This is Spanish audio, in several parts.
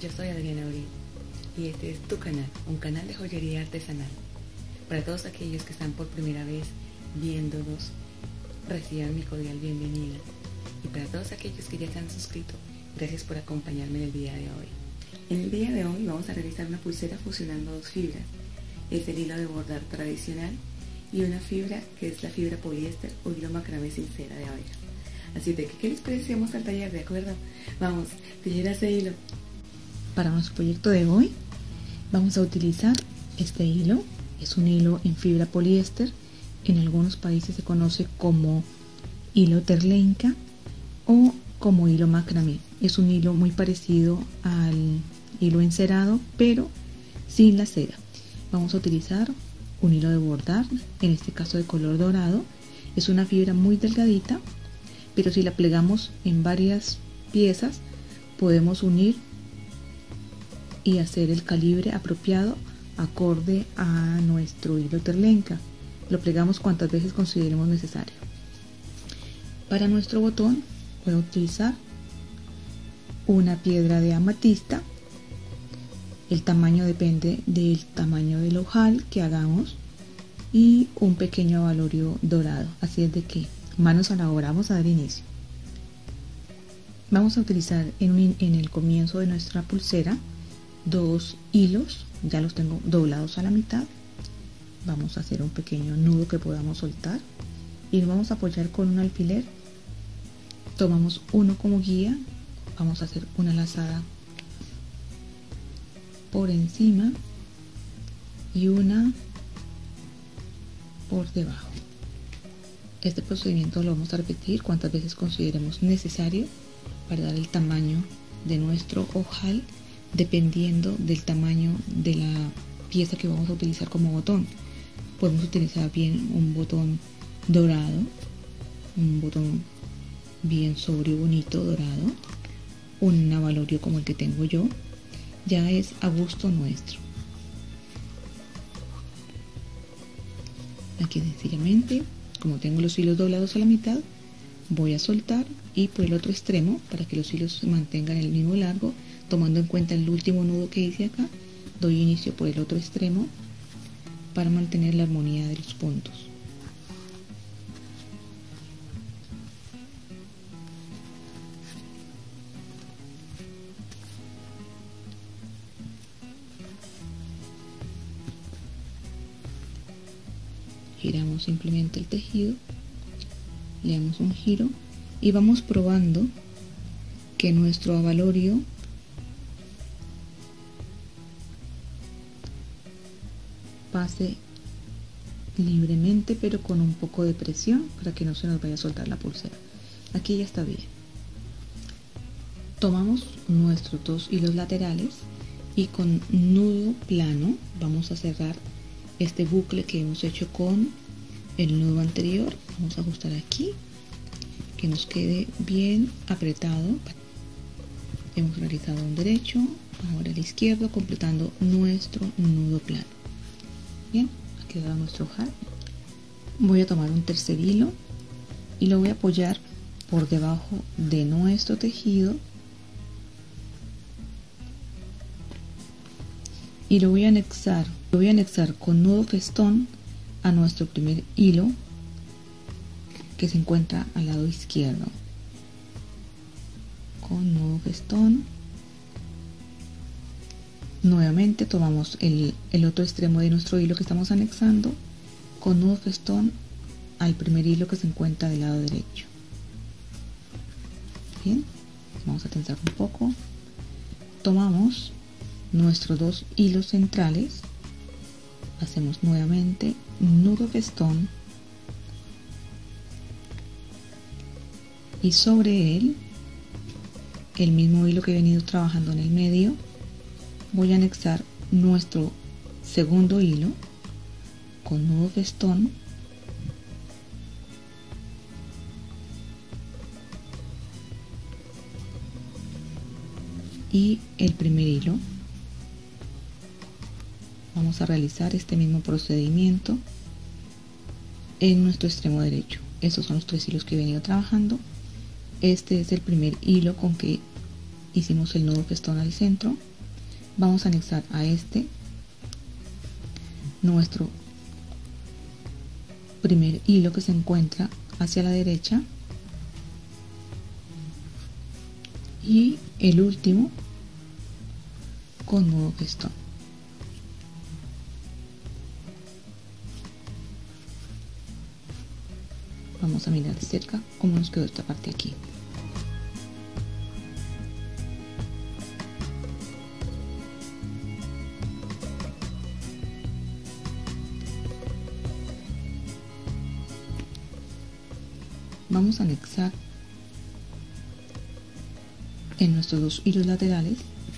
Yo soy Adriana Abril y este es tu canal, un canal de joyería artesanal. Para todos aquellos que están por primera vez viéndonos, reciban mi cordial bienvenida. Y para todos aquellos que ya se han suscrito, gracias por acompañarme en el día de hoy. En el día de hoy vamos a realizar una pulsera fusionando dos fibras. Es el hilo de bordar tradicional y una fibra que es la fibra poliéster o hilo macramé sin cera de abeja. Así de que, ¿qué les parece si vamos al taller? ¿De acuerdo? Vamos, tijera ese hilo. Para nuestro proyecto de hoy vamos a utilizar este hilo. Es un hilo en fibra poliéster. En algunos países se conoce como hilo terlenca o como hilo macramé. Es un hilo muy parecido al hilo encerado, pero sin la cera. Vamos a utilizar un hilo de bordar, en este caso de color dorado. Es una fibra muy delgadita, pero si la plegamos en varias piezas podemos unir y hacer el calibre apropiado acorde a nuestro hilo terlenca. Lo plegamos cuantas veces consideremos necesario. Para nuestro botón voy a utilizar una piedra de amatista. El tamaño depende del tamaño del ojal que hagamos y un pequeño avalorio dorado. Así es de que manos a la obra, vamos a dar inicio. Vamos a utilizar en el comienzo de nuestra pulsera dos hilos, ya los tengo doblados a la mitad. Vamos a hacer un pequeño nudo que podamos soltar y nos vamos a apoyar con un alfiler. Tomamos uno como guía, vamos a hacer una lazada por encima y una por debajo. Este procedimiento lo vamos a repetir cuantas veces consideremos necesario para dar el tamaño de nuestro ojal, dependiendo del tamaño de la pieza que vamos a utilizar como botón. Podemos utilizar bien un botón dorado, un botón bien sobrio, bonito, dorado, un avalorio como el que tengo yo. Ya es a gusto nuestro. Aquí sencillamente, como tengo los hilos doblados a la mitad, voy a soltar y por el otro extremo, para que los hilos se mantengan el mismo largo, tomando en cuenta el último nudo que hice acá, doy inicio por el otro extremo para mantener la armonía de los puntos. Giramos simplemente el tejido, le damos un giro y vamos probando que nuestro avalorio pase libremente, pero con un poco de presión para que no se nos vaya a soltar la pulsera. Aquí ya está bien. Tomamos nuestros dos hilos laterales y con nudo plano vamos a cerrar este bucle que hemos hecho con el nudo anterior. Vamos a ajustar aquí que nos quede bien apretado. Hemos realizado un derecho, ahora el izquierdo, completando nuestro nudo plano. Bien, ha quedado nuestro ojal. Voy a tomar un tercer hilo y lo voy a apoyar por debajo de nuestro tejido y lo voy a anexar con nudo festón a nuestro primer hilo que se encuentra al lado izquierdo. Con nudo festón nuevamente tomamos el otro extremo de nuestro hilo que estamos anexando con nudo festón al primer hilo que se encuentra del lado derecho. Bien, vamos a tensar un poco. Tomamos nuestros dos hilos centrales, hacemos nuevamente nudo festón y sobre él el mismo hilo que he venido trabajando en el medio. Voy a anexar nuestro segundo hilo con nudo festón y el primer hilo. Vamos a realizar este mismo procedimiento en nuestro extremo derecho. Estos son los tres hilos que he venido trabajando. Este es el primer hilo con que hicimos el nudo festón al centro. vamos a anexar a este nuestro primer hilo que se encuentra hacia la derecha y el último con nudo festón. Vamos a mirar de cerca cómo nos quedó esta parte aquí. Vamos a anexar en nuestros dos hilos laterales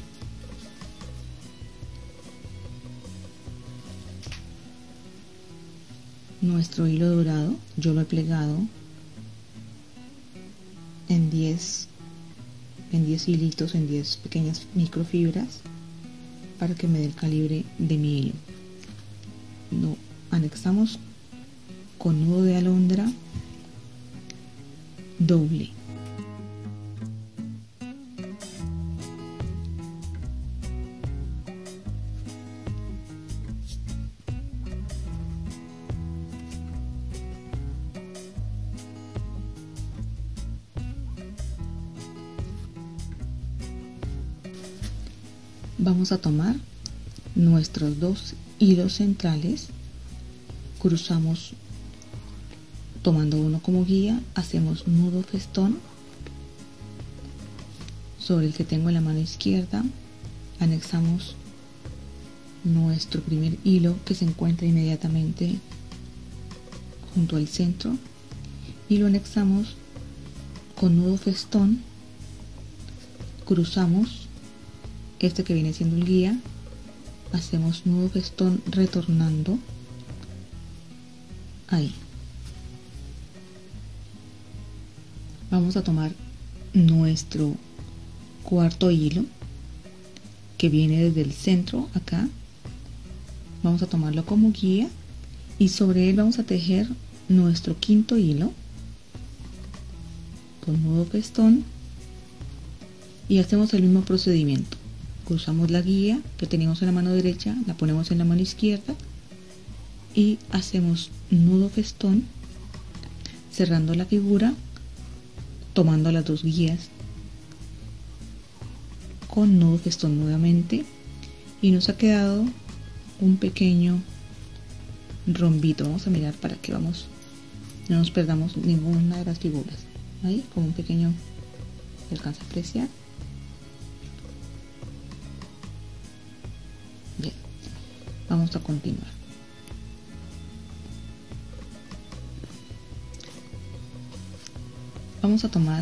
nuestro hilo dorado. Yo lo he plegado en 10 hilitos, en 10 pequeñas microfibras para que me dé el calibre de mi hilo. Lo anexamos con nudo de alondra doble. Vamos a tomar nuestros dos hilos centrales, cruzamos tomando uno como guía, hacemos nudo festón sobre el que tengo en la mano izquierda, anexamos nuestro primer hilo que se encuentra inmediatamente junto al centro y lo anexamos con nudo festón, cruzamos este que viene siendo el guía, hacemos nudo festón retornando ahí. Vamos a tomar nuestro cuarto hilo que viene desde el centro acá, vamos a tomarlo como guía y sobre él vamos a tejer nuestro quinto hilo con nudo festón y hacemos el mismo procedimiento. Cruzamos la guía que teníamos en la mano derecha, la ponemos en la mano izquierda y hacemos nudo festón cerrando la figura, tomando las dos guías con nudo festón nuevamente y nos ha quedado un pequeño rombito. Vamos a mirar para que no nos perdamos ninguna de las figuras. Ahí como un pequeño, ¿se alcanza a apreciar? Bien, vamos a continuar. Vamos a tomar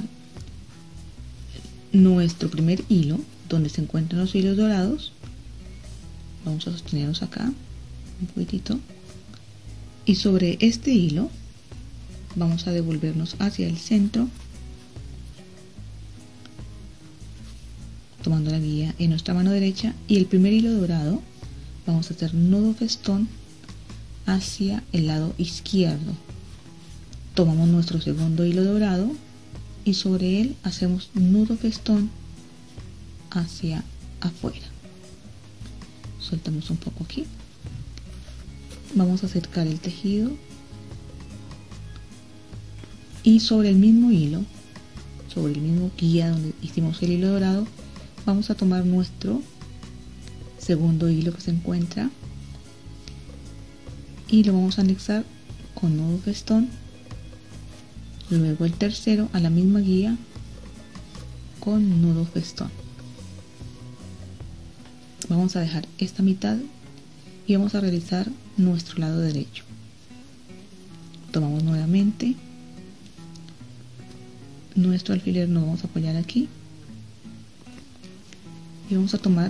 nuestro primer hilo donde se encuentran los hilos dorados, vamos a sostenerlos acá un poquitito y sobre este hilo vamos a devolvernos hacia el centro tomando la guía en nuestra mano derecha y el primer hilo dorado vamos a hacer nudo festón hacia el lado izquierdo, tomamos nuestro segundo hilo dorado y sobre él hacemos nudo festón hacia afuera. Soltamos un poco aquí, vamos a acercar el tejido y sobre el mismo hilo, sobre el mismo guía donde hicimos el hilo dorado, vamos a tomar nuestro segundo hilo que se encuentra y lo vamos a anexar con nudo festón, luego el tercero a la misma guía con nudo festón. Vamos a dejar esta mitad y vamos a realizar nuestro lado derecho. Tomamos nuevamente nuestro alfiler, nos vamos a apoyar aquí y vamos a tomar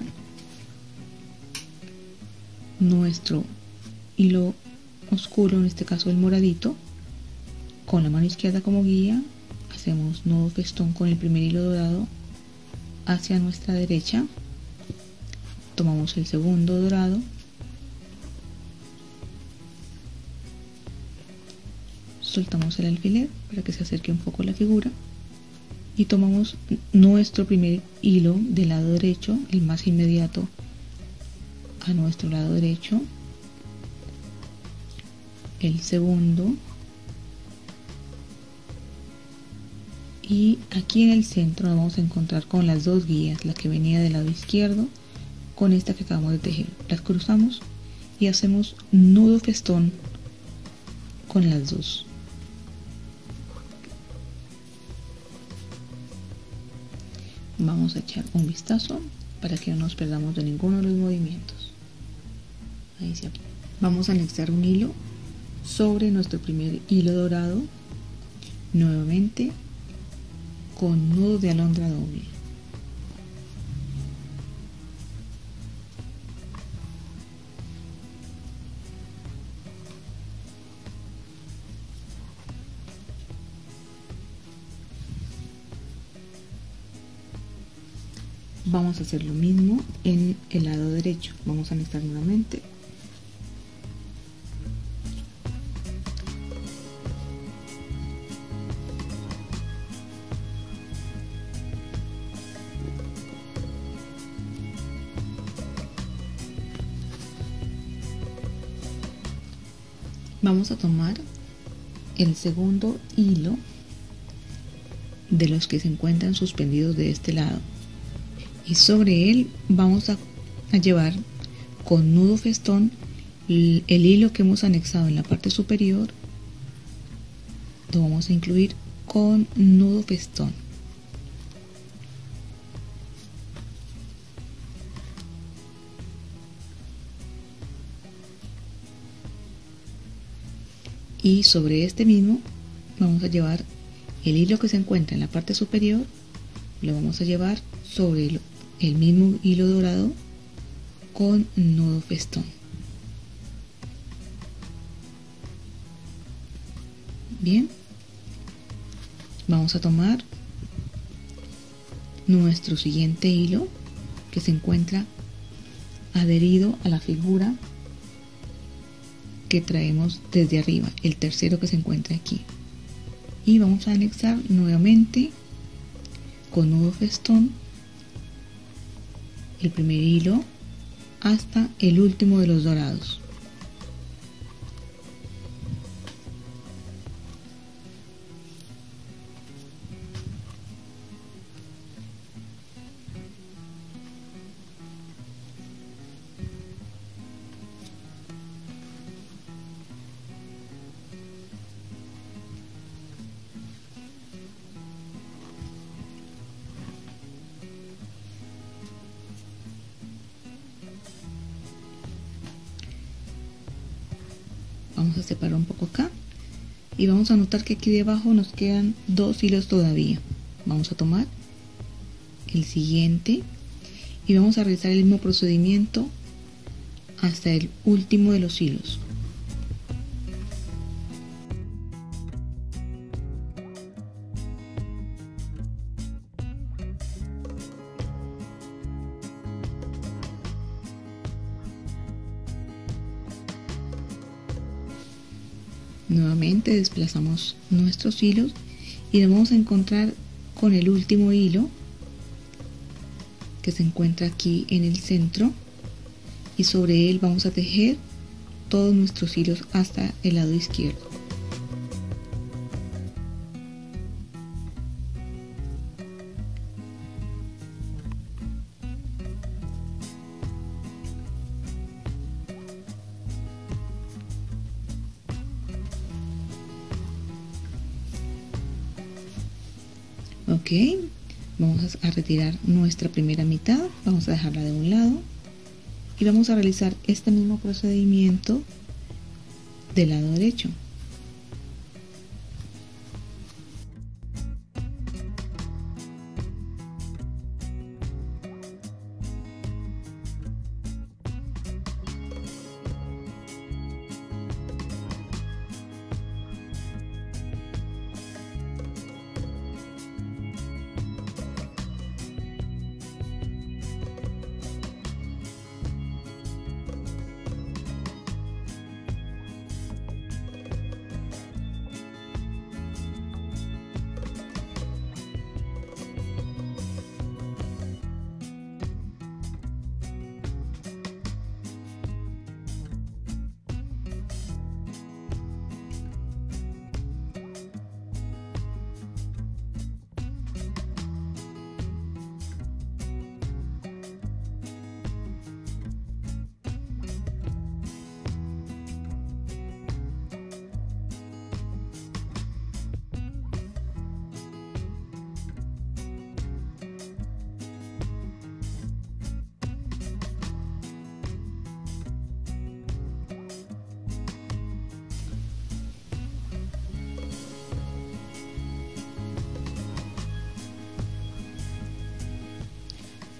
nuestro hilo oscuro, en este caso el moradito, con la mano izquierda como guía, hacemos nudo festón con el primer hilo dorado hacia nuestra derecha, tomamos el segundo dorado, soltamos el alfiler para que se acerque un poco la figura y tomamos nuestro primer hilo del lado derecho, el más inmediato a nuestro lado derecho, el segundo, y aquí en el centro nos vamos a encontrar con las dos guías, la que venía del lado izquierdo con esta que acabamos de tejer. Las cruzamos y hacemos nudo festón con las dos. Vamos a echar un vistazo para que no nos perdamos de ninguno de los movimientos. Ahí se aplica. Vamos a anexar un hilo sobre nuestro primer hilo dorado, nuevamente con nudo de alondra doble. Vamos a hacer lo mismo en el lado derecho. Vamos a anexar nuevamente. Vamos a tomar el segundo hilo de los que se encuentran suspendidos de este lado y sobre él vamos a llevar con nudo festón el hilo que hemos anexado en la parte superior, lo vamos a incluir con nudo festón. Y sobre este mismo vamos a llevar el hilo que se encuentra en la parte superior, lo vamos a llevar sobre el mismo hilo dorado con nudo festón. Bien, vamos a tomar nuestro siguiente hilo que se encuentra adherido a la figura que traemos desde arriba, el tercero que se encuentra aquí, y vamos a anexar nuevamente con nudo festón el primer hilo hasta el último de los dorados. Vamos a separar un poco acá y vamos a notar que aquí debajo nos quedan dos hilos todavía. Vamos a tomar el siguiente y vamos a realizar el mismo procedimiento hasta el último de los hilos. Nuevamente desplazamos nuestros hilos y nos vamos a encontrar con el último hilo que se encuentra aquí en el centro y sobre él vamos a tejer todos nuestros hilos hasta el lado izquierdo. Ok, vamos a retirar nuestra primera mitad, vamos a dejarla de un lado y vamos a realizar este mismo procedimiento del lado derecho.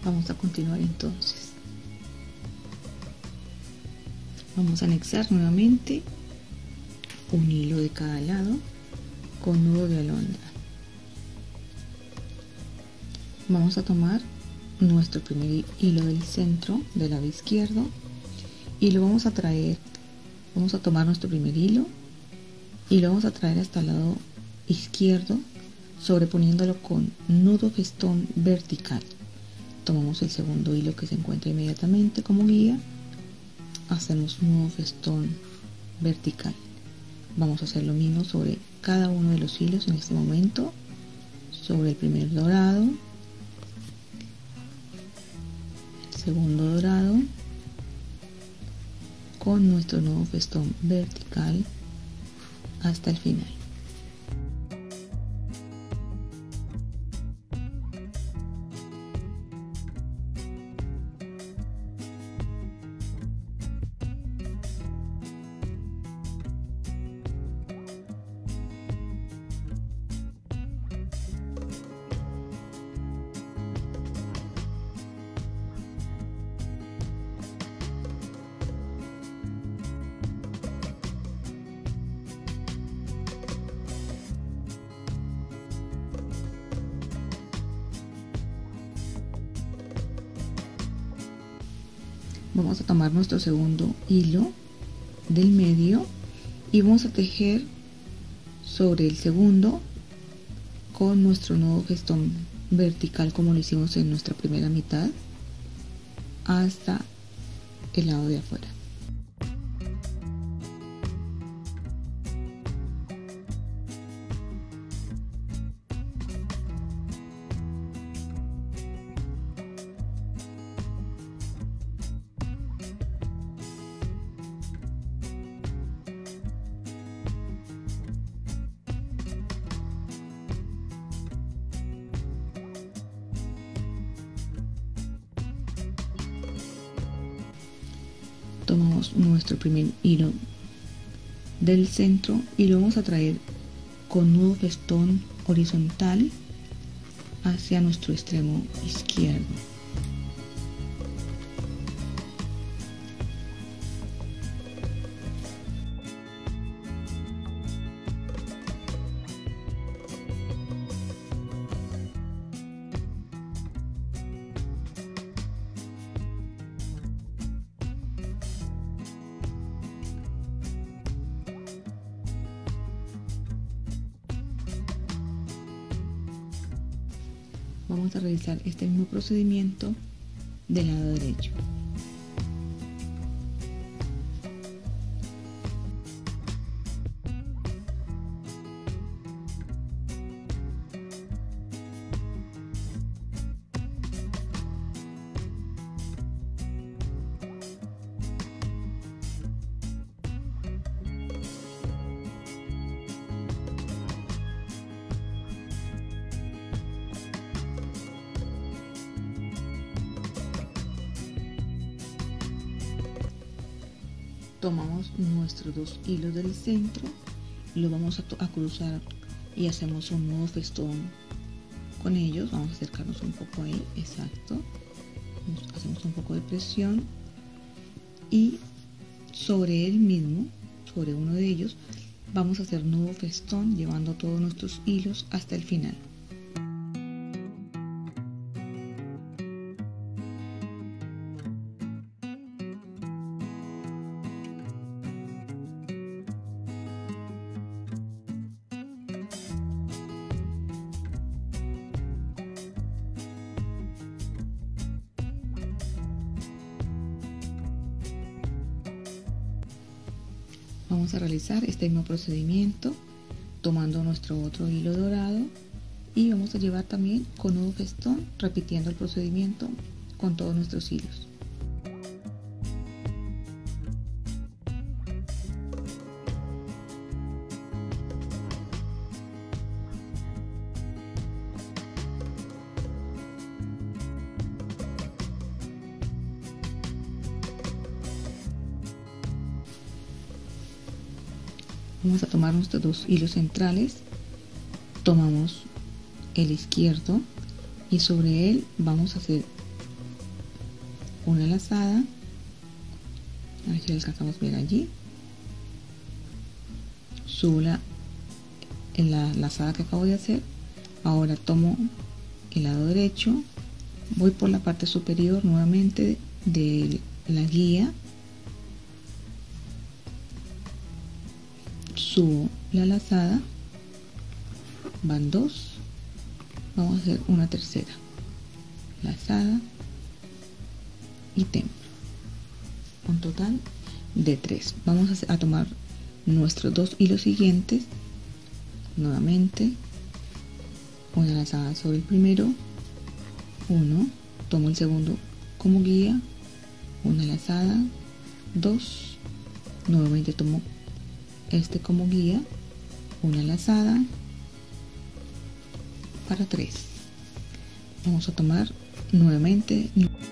Vamos a continuar entonces. Vamos a anexar nuevamente un hilo de cada lado con nudo de alondra. Vamos a tomar nuestro primer hilo del centro del lado izquierdo y lo vamos a traer. Vamos a tomar nuestro primer hilo y lo vamos a traer hasta el lado izquierdo, sobreponiéndolo con nudo festón vertical. Tomamos el segundo hilo que se encuentra inmediatamente como guía, hacemos nudo festón vertical. Vamos a hacer lo mismo sobre cada uno de los hilos en este momento, sobre el primer dorado, el segundo dorado, con nuestro nudo festón vertical hasta el final. Vamos a tomar nuestro segundo hilo del medio y vamos a tejer sobre el segundo con nuestro nudo festón vertical como lo hicimos en nuestra primera mitad hasta el lado de afuera. Tomamos nuestro primer hilo del centro y lo vamos a traer con nudo festón horizontal hacia nuestro extremo izquierdo. Vamos a realizar este mismo procedimiento del lado derecho. Tomamos nuestros dos hilos del centro, los vamos a cruzar y hacemos un nudo festón con ellos. Vamos a acercarnos un poco ahí, exacto. Hacemos un poco de presión y sobre el mismo, sobre uno de ellos, vamos a hacer nudo festón llevando todos nuestros hilos hasta el final. Vamos a realizar este mismo procedimiento tomando nuestro otro hilo dorado y vamos a llevar también con nudo festón, repitiendo el procedimiento con todos nuestros hilos. Vamos a tomar nuestros dos hilos centrales, tomamos el izquierdo y sobre él vamos a hacer una lazada, a ver si alcanzamos a ver allí, subo la lazada que acabo de hacer. Ahora tomo el lado derecho, voy por la parte superior nuevamente de la guía, subo la lazada, van dos, vamos a hacer una tercera lazada y templo, un total de 3. Vamos a tomar nuestros 2 hilos siguientes, nuevamente una lazada sobre el primero, 1, tomo el segundo como guía, una lazada, 2, nuevamente tomo este como guía, una lazada, para 3. Vamos a tomar nuevamente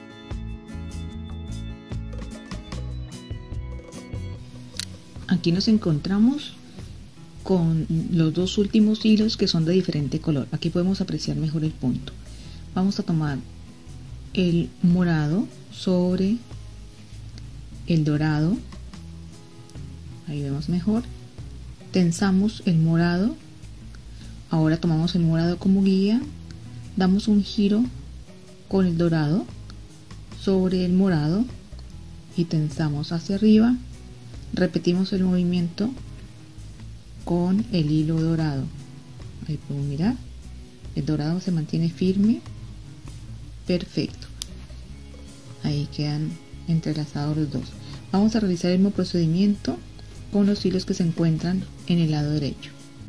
aquí nos encontramos con los 2 últimos hilos que son de diferente color. Aquí podemos apreciar mejor el punto. Vamos a tomar el morado sobre el dorado, ahí vemos mejor, tensamos el morado, ahora tomamos el morado como guía, damos un giro con el dorado sobre el morado y tensamos hacia arriba, repetimos el movimiento con el hilo dorado. Ahí pueden mirar, el dorado se mantiene firme, perfecto, ahí quedan entrelazados los dos. Vamos a realizar el mismo procedimiento con los hilos que se encuentran en el lado derecho.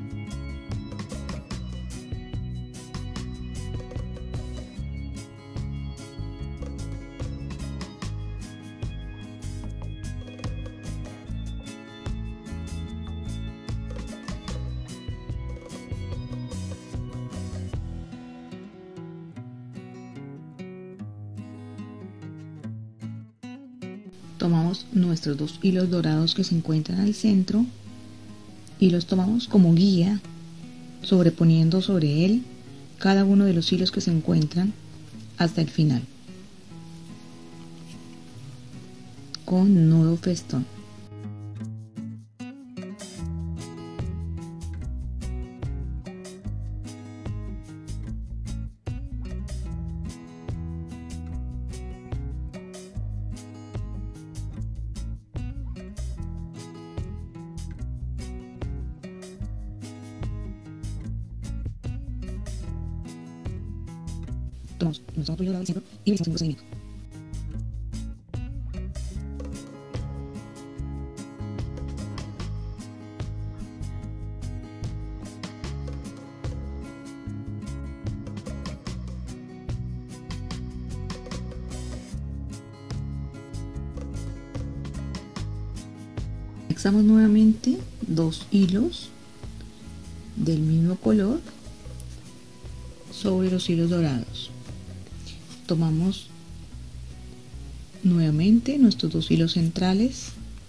Tomamos nuestros 2 hilos dorados que se encuentran al centro y los tomamos como guía, sobreponiendo sobre él cada uno de los hilos que se encuentran hasta el final, con nudo festón. Tomamos nuestro otro hilo dorado del centro y realizamos el procedimiento. Anexamos nuevamente 2 hilos del mismo color sobre los hilos dorados. Tomamos nuevamente nuestros 2 hilos centrales,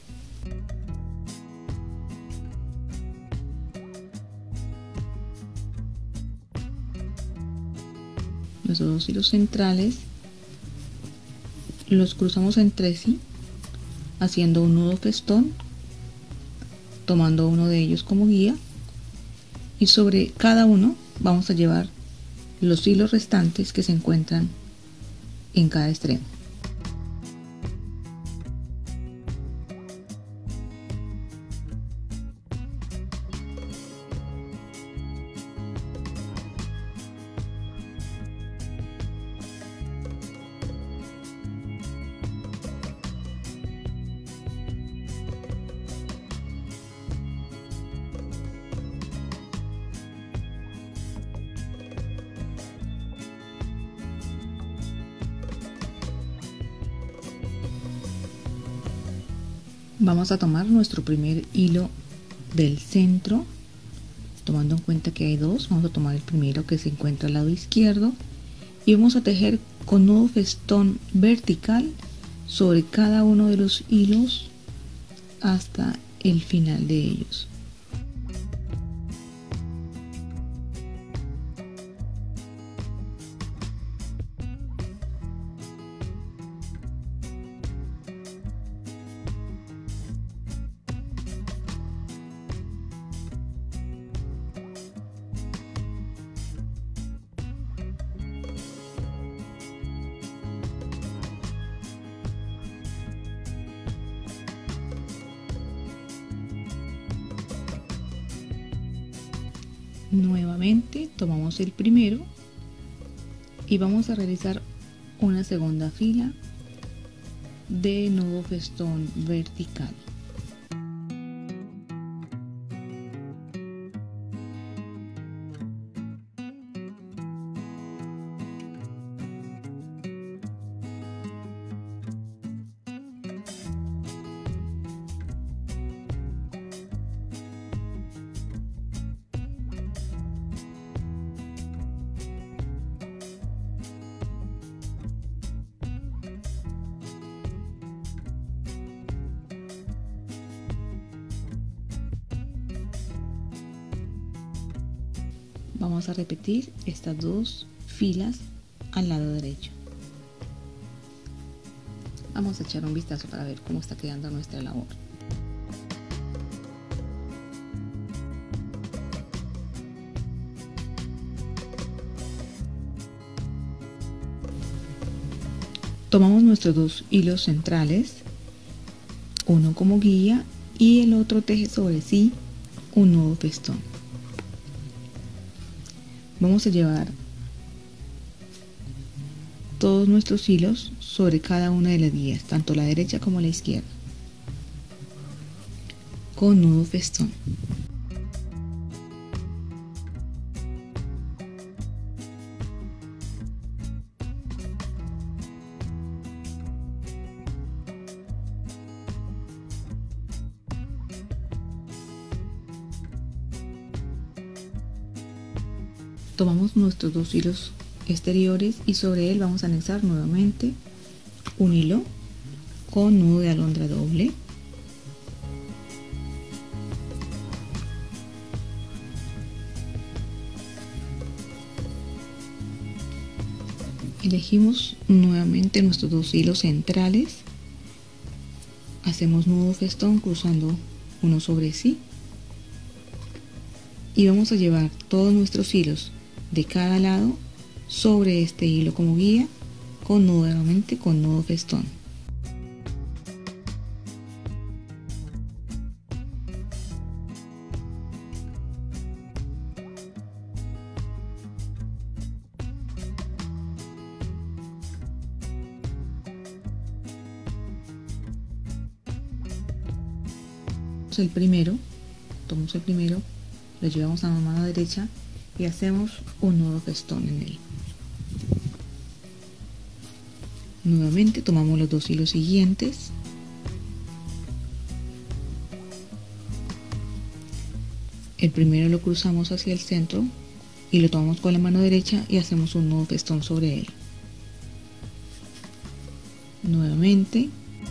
los cruzamos entre sí haciendo un nudo festón, tomando uno de ellos como guía, y sobre cada uno vamos a llevar los hilos restantes que se encuentran en cada extremo. Vamos a tomar nuestro primer hilo del centro, tomando en cuenta que hay 2, vamos a tomar el primero que se encuentra al lado izquierdo y vamos a tejer con nudo festón vertical sobre cada uno de los hilos hasta el final de ellos. Nuevamente tomamos el primero y vamos a realizar una segunda fila de nudo festón vertical. Vamos a repetir estas dos filas al lado derecho. Vamos a echar un vistazo para ver cómo está quedando nuestra labor. Tomamos nuestros dos hilos centrales, uno como guía y el otro teje sobre sí un nudo festón. Vamos a llevar todos nuestros hilos sobre cada una de las guías, tanto la derecha como la izquierda, con nudo festón. Tomamos nuestros dos hilos exteriores y sobre él vamos a anexar nuevamente un hilo con nudo de alondra doble. Elegimos nuevamente nuestros dos hilos centrales, hacemos nudo festón cruzando uno sobre sí y vamos a llevar todos nuestros hilos de cada lado sobre este hilo como guía con nuevamente con nudo festón. Tomamos el primero, lo llevamos a la mano derecha y hacemos un nudo festón en él. Nuevamente tomamos los dos hilos siguientes, el primero lo cruzamos hacia el centro y lo tomamos con la mano derecha y hacemos un nudo festón sobre él. Nuevamente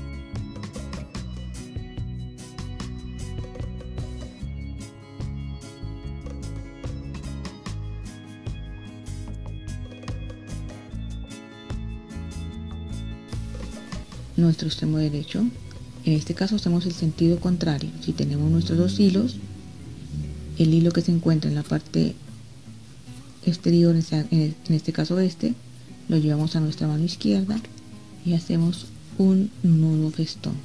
nuestro extremo derecho. En este caso hacemos el sentido contrario. Si tenemos nuestros dos hilos, el hilo que se encuentra en la parte exterior, en este caso lo llevamos a nuestra mano izquierda y hacemos un nudo festón.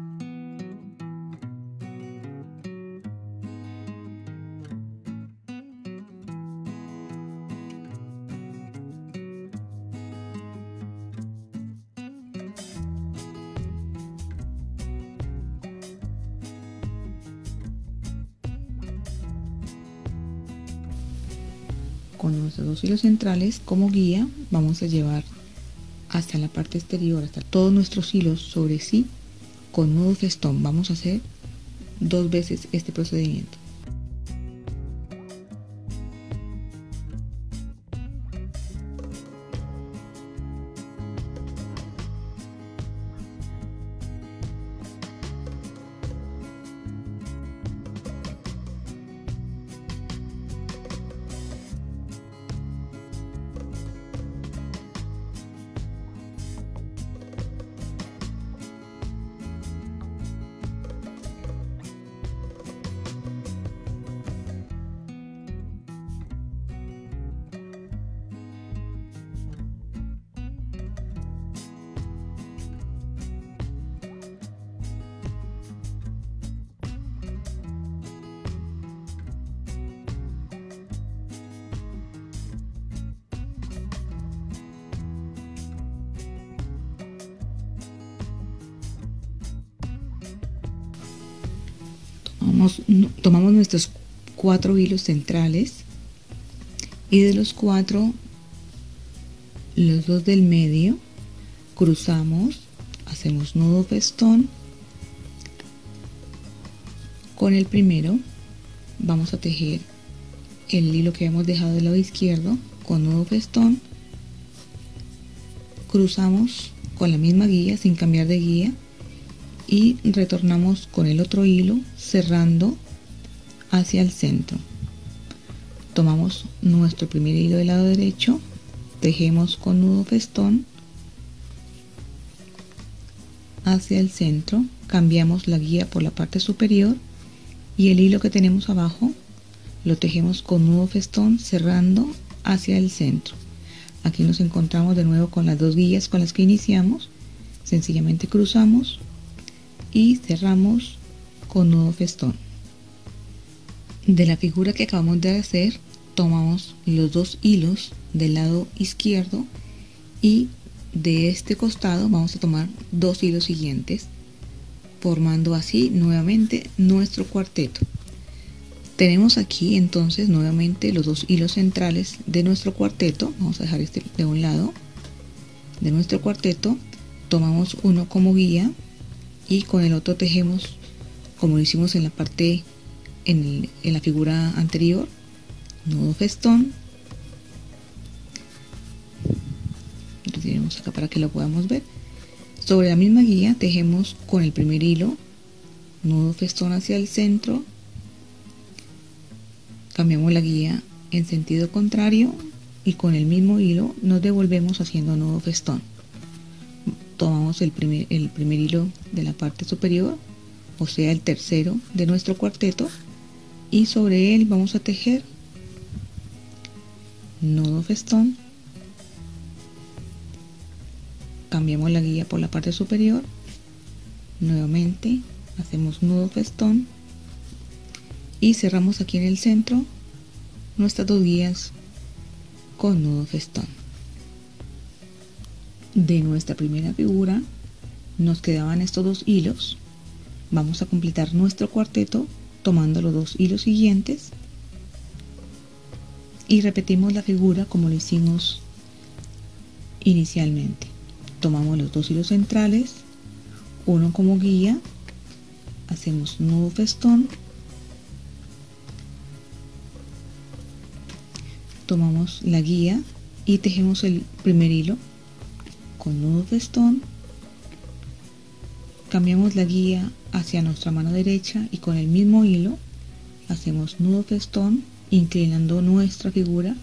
Con nuestros dos hilos centrales como guía vamos a llevar hacia la parte exterior, hasta todos nuestros hilos sobre sí con nudo festón. Vamos a hacer 2 veces este procedimiento. tomamos nuestros 4 hilos centrales y de los 4, los 2 del medio cruzamos, hacemos nudo festón. Con el primero vamos a tejer el hilo que hemos dejado del lado izquierdo con nudo festón, cruzamos con la misma guía sin cambiar de guía y retornamos con el otro hilo cerrando hacia el centro. Tomamos nuestro primer hilo del lado derecho, tejemos con nudo festón hacia el centro, cambiamos la guía por la parte superior y el hilo que tenemos abajo lo tejemos con nudo festón cerrando hacia el centro. Aquí nos encontramos de nuevo con las 2 guías con las que iniciamos, sencillamente cruzamos y cerramos con nudo festón. De la figura que acabamos de hacer, tomamos los 2 hilos del lado izquierdo y de este costado vamos a tomar 2 hilos siguientes, formando así nuevamente nuestro cuarteto. Tenemos aquí entonces nuevamente los 2 hilos centrales de nuestro cuarteto. Vamos a dejar este de un lado de nuestro cuarteto, tomamos uno como guía y con el otro tejemos como lo hicimos en la parte en la figura anterior, nudo festón. Lo tenemos acá para que lo podamos ver. Sobre la misma guía tejemos con el primer hilo nudo festón hacia el centro, cambiamos la guía en sentido contrario y con el mismo hilo nos devolvemos haciendo nudo festón. Tomamos el primer hilo de la parte superior, o sea el tercero de nuestro cuarteto, y sobre él vamos a tejer nudo festón, cambiamos la guía por la parte superior, nuevamente hacemos nudo festón y cerramos aquí en el centro nuestras 2 guías con nudo festón. De nuestra primera figura nos quedaban estos 2 hilos. Vamos a completar nuestro cuarteto tomando los 2 hilos siguientes y repetimos la figura como lo hicimos inicialmente. Tomamos los 2 hilos centrales, uno como guía, hacemos nudo festón, tomamos la guía y tejemos el primer hilo con nudo festón, cambiamos la guía hacia nuestra mano derecha y con el mismo hilo hacemos nudo festón inclinando nuestra figura,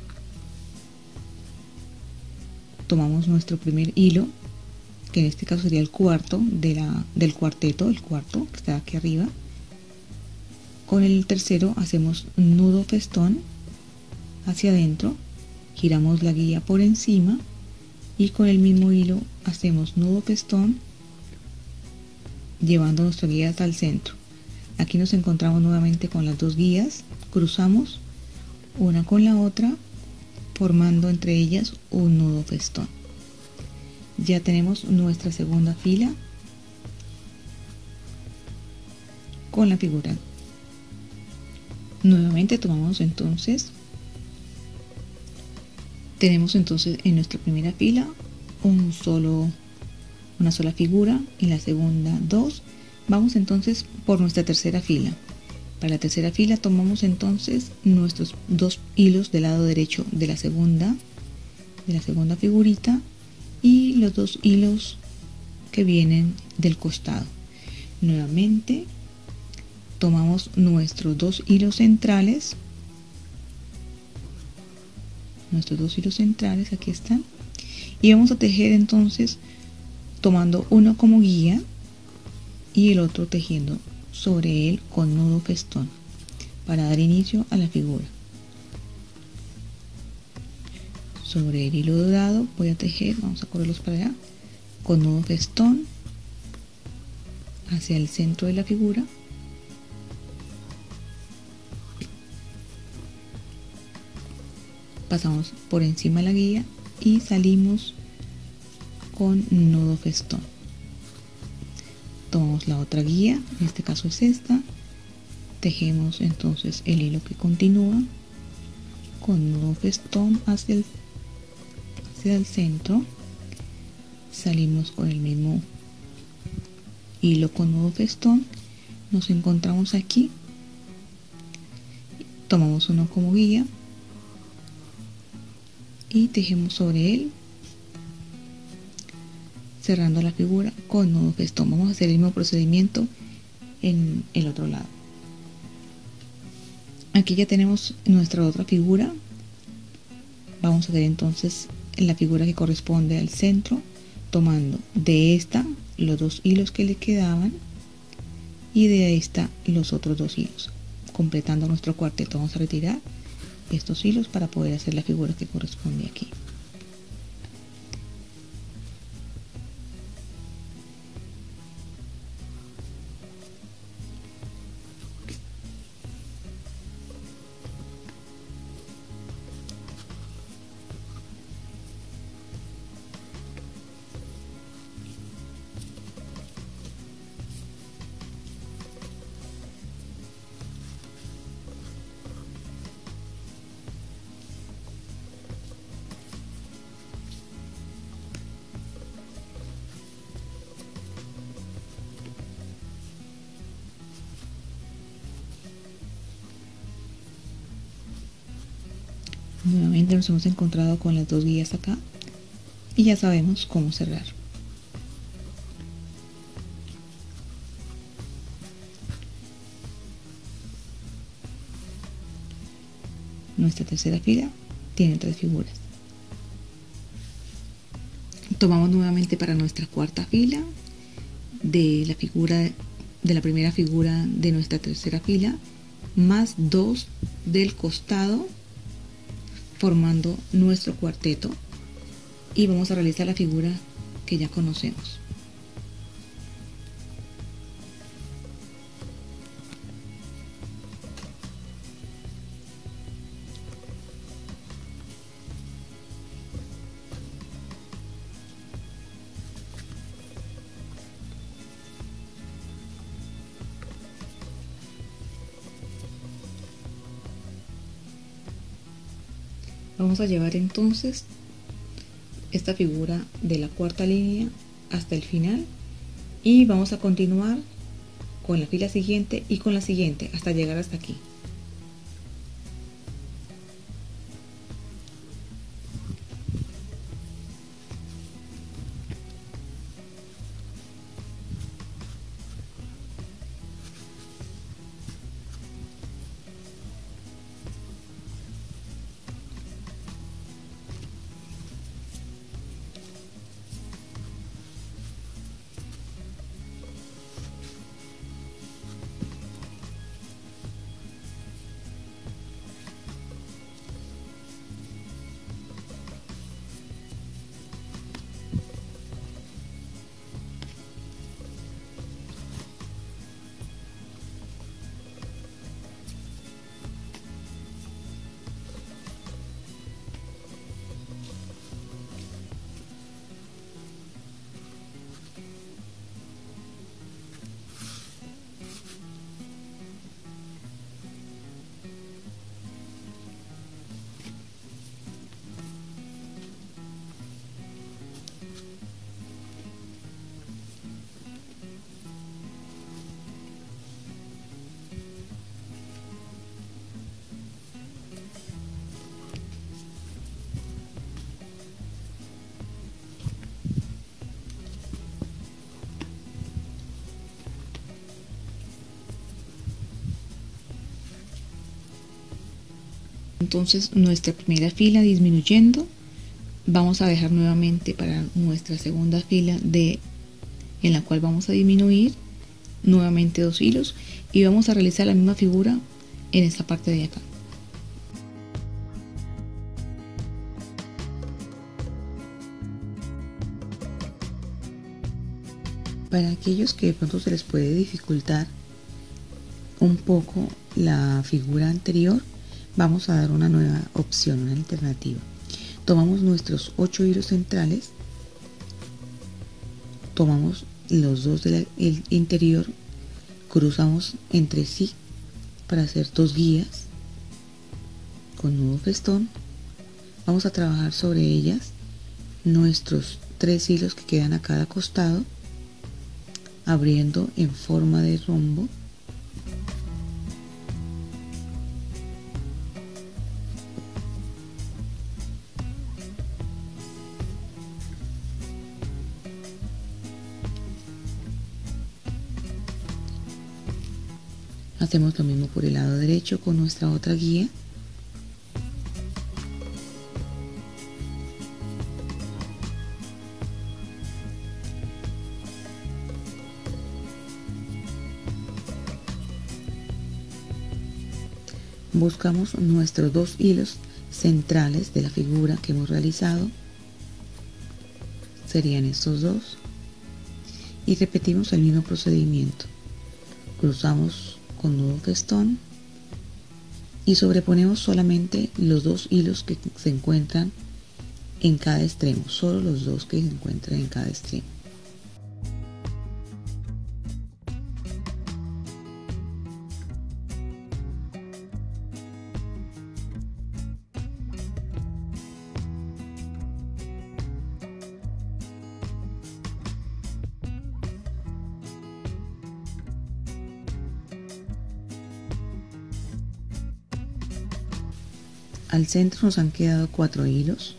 tomamos nuestro primer hilo, que en este caso sería el cuarto del cuarteto, el cuarto que está aquí arriba, con el tercero hacemos nudo festón hacia adentro, giramos la guía por encima y con el mismo hilo hacemos nudo festón llevando nuestra guía hasta el centro. Aquí nos encontramos nuevamente con las 2 guías, cruzamos una con la otra formando entre ellas un nudo festón. Ya tenemos nuestra segunda fila con la figura. Nuevamente tomamos entonces, tenemos entonces en nuestra primera fila una sola figura, en la segunda 2. Vamos entonces por nuestra tercera fila. Para la tercera fila tomamos entonces nuestros 2 hilos del lado derecho de la segunda figurita y los 2 hilos que vienen del costado. Nuevamente tomamos nuestros 2 hilos centrales, aquí están, y vamos a tejer entonces tomando uno como guía y el otro tejiendo sobre él con nudo festón para dar inicio a la figura. Sobre el hilo dorado voy a tejer, vamos a correrlos para allá, con nudo festón hacia el centro de la figura, pasamos por encima de la guía y salimos con nudo festón. Tomamos la otra guía, en este caso es esta, Tejemos entonces el hilo que continúa con nudo festón hacia el centro, salimos con el mismo hilo con nudo festón, nos encontramos aquí, tomamos uno como guía y tejemos sobre él, cerrando la figura con nudo festón. Vamos a hacer el mismo procedimiento en el otro lado. Aquí ya tenemos nuestra otra figura. Vamos a hacer entonces la figura que corresponde al centro, tomando de esta los 2 hilos que le quedaban y de esta los otros 2 hilos, completando nuestro cuarteto. Vamos a retirar estos hilos para poder hacer la figura que corresponde aquí. Nuevamente nos hemos encontrado con las 2 guías acá y ya sabemos cómo cerrar. Nuestra tercera fila tiene 3 figuras. Tomamos nuevamente para nuestra cuarta fila de la primera figura de nuestra tercera fila, más 2 del costado, formando nuestro cuarteto, y vamos a realizar la figura que ya conocemos. Vamos a llevar entonces esta figura de la cuarta línea hasta el final y vamos a continuar con la fila siguiente y con la siguiente hasta llegar hasta aquí. Entonces nuestra primera fila disminuyendo, vamos a dejar nuevamente para nuestra segunda fila en la cual vamos a disminuir nuevamente 2 hilos y vamos a realizar la misma figura en esta parte de acá. Para aquellos que de pronto se les puede dificultar un poco la figura anterior, vamos a dar una nueva opción, una alternativa. Tomamos nuestros 8 hilos centrales, tomamos los 2 del interior, cruzamos entre sí para hacer 2 guías con nudo festón. Vamos a trabajar sobre ellas nuestros 3 hilos que quedan a cada costado, abriendo en forma de rombo. Hacemos lo mismo por el lado derecho con nuestra otra guía. Buscamos nuestros 2 hilos centrales de la figura que hemos realizado, serían estos 2, y repetimos el mismo procedimiento. Cruzamos con nudo festón y sobreponemos solamente los 2 hilos que se encuentran en cada extremo, solo los 2 que se encuentran en cada extremo. Al centro nos han quedado 4 hilos.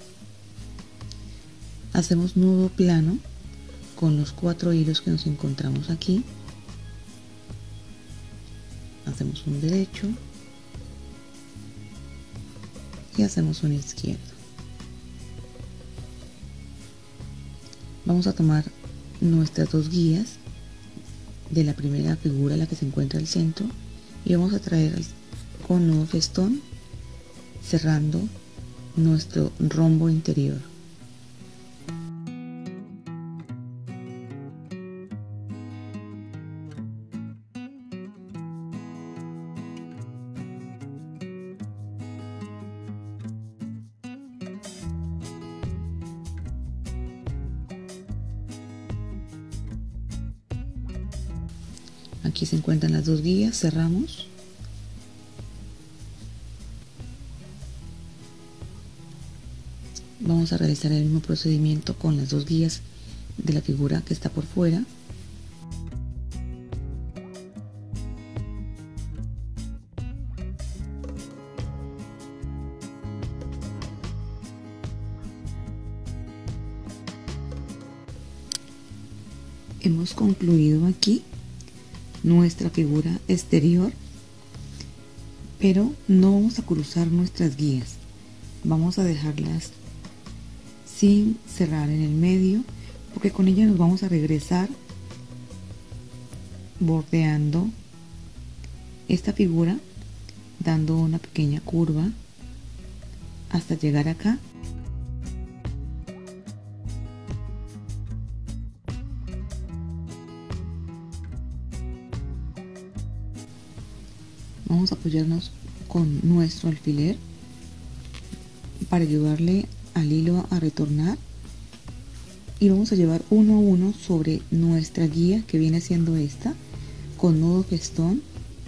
Hacemos nudo plano con los 4 hilos que nos encontramos aquí. Hacemos un derecho y hacemos un izquierdo. Vamos a tomar nuestras 2 guías de la primera figura, la que se encuentra al centro, y vamos a traer con nudo festón, cerrando nuestro rombo interior. Aquí se encuentran las 2 guías, cerramos. Vamos a realizar el mismo procedimiento con las 2 guías de la figura que está por fuera. Hemos concluido aquí nuestra figura exterior, pero no vamos a cruzar nuestras guías, vamos a dejarlas sin cerrar en el medio, porque con ella nos vamos a regresar bordeando esta figura, dando una pequeña curva hasta llegar acá. Vamos a apoyarnos con nuestro alfiler para ayudarle al hilo a retornar, y vamos a llevar uno a uno sobre nuestra guía, que viene siendo esta, con nudo festón.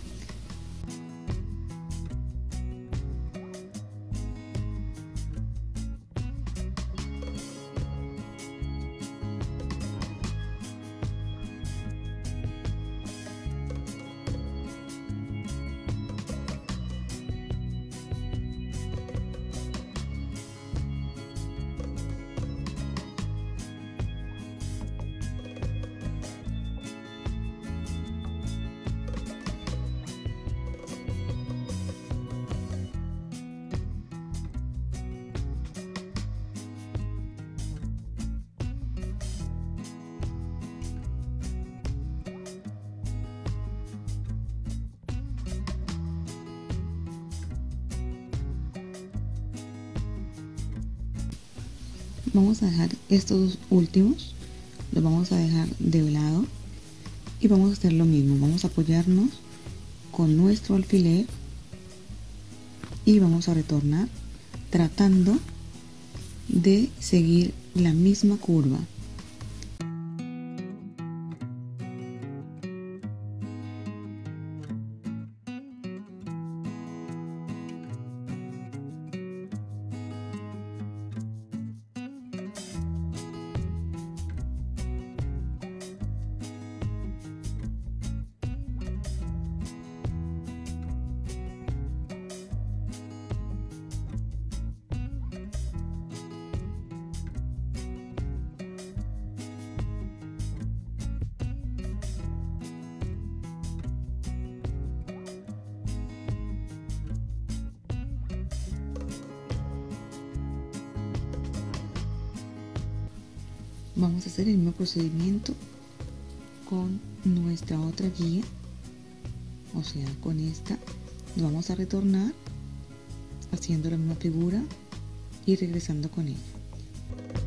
Vamos a dejar estos 2 últimos, los vamos a dejar de lado y vamos a hacer lo mismo. Vamos a apoyarnos con nuestro alfiler y vamos a retornar tratando de seguir la misma curva. Vamos a hacer el mismo procedimiento con nuestra otra guía, o sea, con esta. Nos vamos a retornar haciendo la misma figura y regresando con ella.